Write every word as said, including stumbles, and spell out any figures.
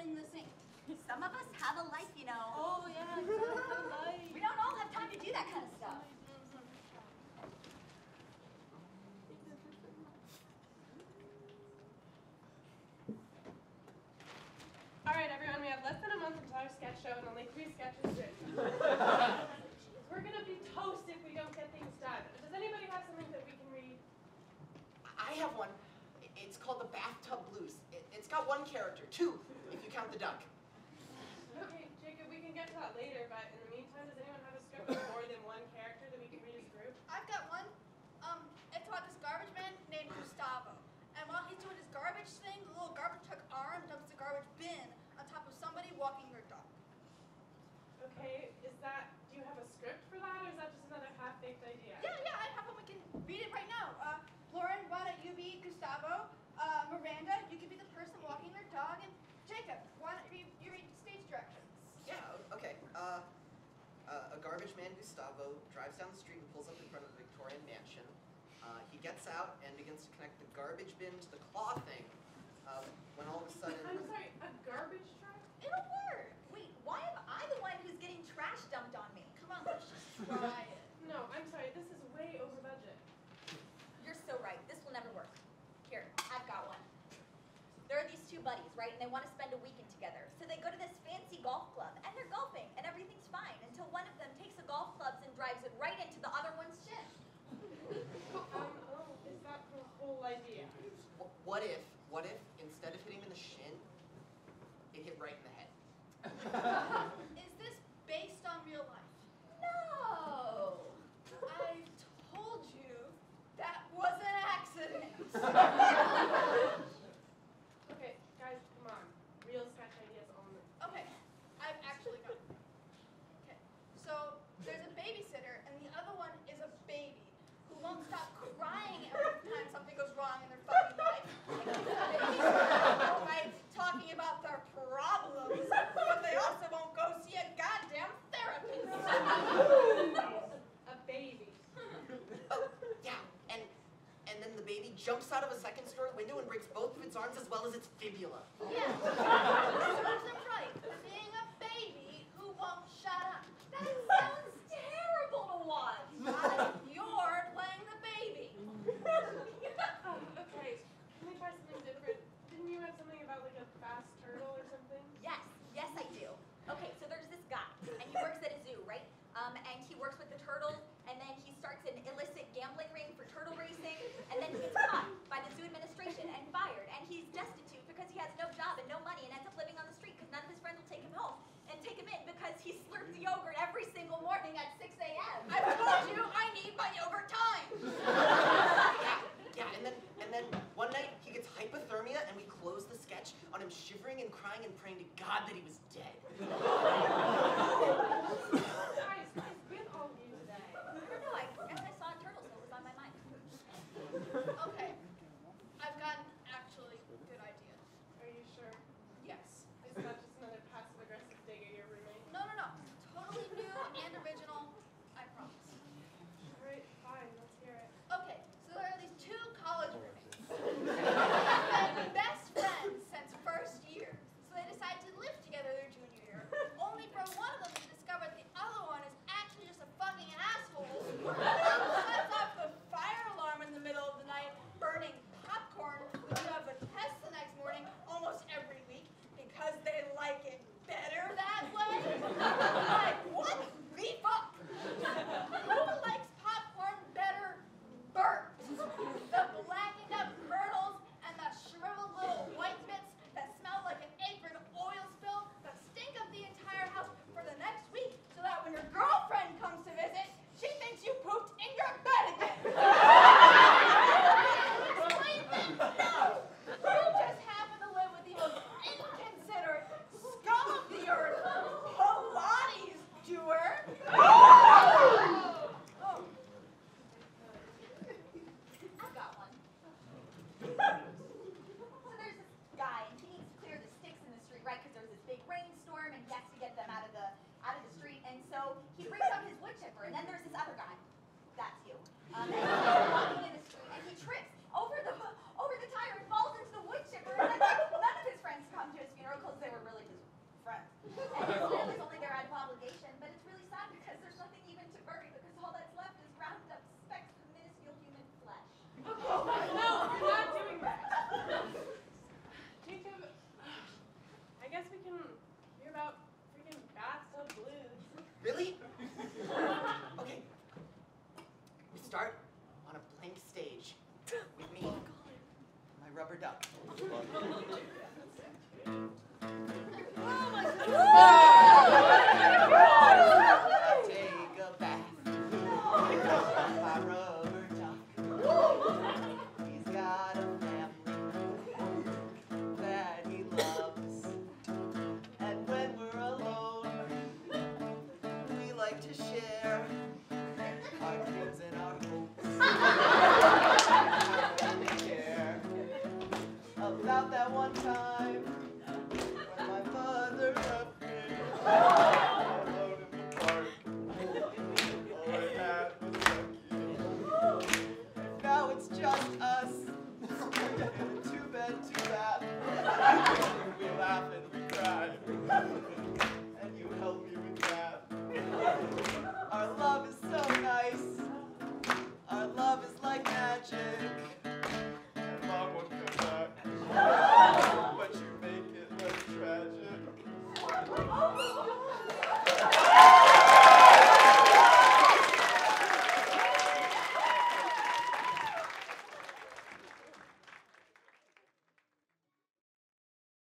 in the sink. Some of us have a life, you know. Oh, yeah, exactly. Life. We don't all have time to do that kind of stuff. All right, everyone, we have less than a month until our sketch show and only three sketches written. We're going to be toast if we don't get things done. Does anybody have something that we can read? I have one. It's called The Bathtub Blues. It, it's got one character, two, if you count the duck. Okay, Jacob, we can get to that later, but in the meantime, does anyone have a script with more than one character that we can read as a group? I've got one. Um, it's about this garbage man named Gustavo. And while he's doing his garbage thing, the little garbage truck arm dumps the garbage bin on top of somebody walking their dog. Okay, is that, do you have a script for that, or is that just another half-baked idea? Yeah, yeah, I have one. We can read it right now. Uh, Lauren, why don't you be Gustavo? Uh, Miranda, you can be the person walking their dog. And Jacob, why don't you, you read stage directions? Yeah, okay. Uh, uh, a garbage man, Gustavo, drives down the street and pulls up in front of a Victorian mansion. Uh, he gets out and begins to connect the garbage bin to the claw thing. Uh, when all of a sudden... I'm sorry, a garbage truck? It'll work. Wait, why am I the one who's getting trash dumped on me? Come on, let's just try it. No, I'm sorry, this is way over budget. You're so right. This will never work. Here, I've got one. There are these two buddies, right? And they want to spend a weekend together. So they go to this fancy golf club, and they're golfing, and everything's fine, until one of them takes the golf clubs and drives it right into the other one's shin. Um, oh, is that the whole idea? Wh- What if, what if, instead of hitting him in the shin, it hit right in the head? Is this based on real life? No. I told you that was an accident. Okay, guys, come on. Real sketch ideas only. Okay, I've actually got one. Okay, so there's a babysitter and the other one is a baby who won't stop crying every time something goes wrong in their fucking life. Like the babysitter away talking about their problems, but they also won't go see a goddamn therapist. A baby. Oh, yeah, and and then the baby jumps out of a second story window and breaks both of its arms as well as its fibula. Yeah, serves them right. Being a baby who won't shut up. That sounds terrible to watch. Not if you're playing the baby. Oh, okay, can we try something different? Didn't you have something about like a fast turtle or something? Yes, yes I do. Okay, so there's this guy, and he works at a zoo, right? Um, and he works with the turtles, and then he starts an illicit gambling ring for turtle racing, and then he gets caught by the zoo administration and fired, and he's destitute because he has no job and no money and ends up living on the street because none of his friends will take him home and take him in because he slurps yogurt every single morning at six a m I told you I need my yogurt time. Yeah, yeah, and then and then one night he gets hypothermia and we close the sketch on him shivering and crying and praying to God that he was dead. Guys, guys, with all of you today. I don't know, I guess I saw a turtle, so it was on my mind. Okay, I've got an actually good idea. Are you sure? Yes. Is that just another passive-aggressive dig at your roommate? No, no, no. Totally new and original. I promise. All right, fine, let's hear it. Okay, so there are these two college roommates. They've been best friends since first year. So they decide to live together their junior year, only for one of them to discover the other one is actually just a fucking asshole who sets off the fire alarm in the middle of the night, burning popcorn when you have a test the next morning almost every week because they like it better that way. Like, what? Beef up! Who likes popcorn better burnt? The blackened up kernels and the shriveled little white bits that smell like an apron oil spill that stink up the entire house for the next week so that when your girlfriend comes to visit, she thinks you pooped in your bed again. Explain this? No. You just happen to live with the most inconsiderate, scum of the earth, Pilates doer. Oh. I've got one. So there's this guy, and he needs to clear the sticks in the street, right? Because there's this big rainstorm, and he has to get them out of the out of the street. And so he brings out his wood chipper, and then there's this other guy. That's you. Um, and he's walking in the street, and he trips over the over the tire and falls into the wood chipper. And then none of his friends come to his funeral because they were really share our dreams and our hopes. I don't care about that one time when my mother left me alone in the park. All I had was Becky. Now it's just us in a two-bed, two-bath. We laugh and we cry, and you help me with that. Our love is so nice. Our love is like magic. And Mom won't come back, but you make it less tragic.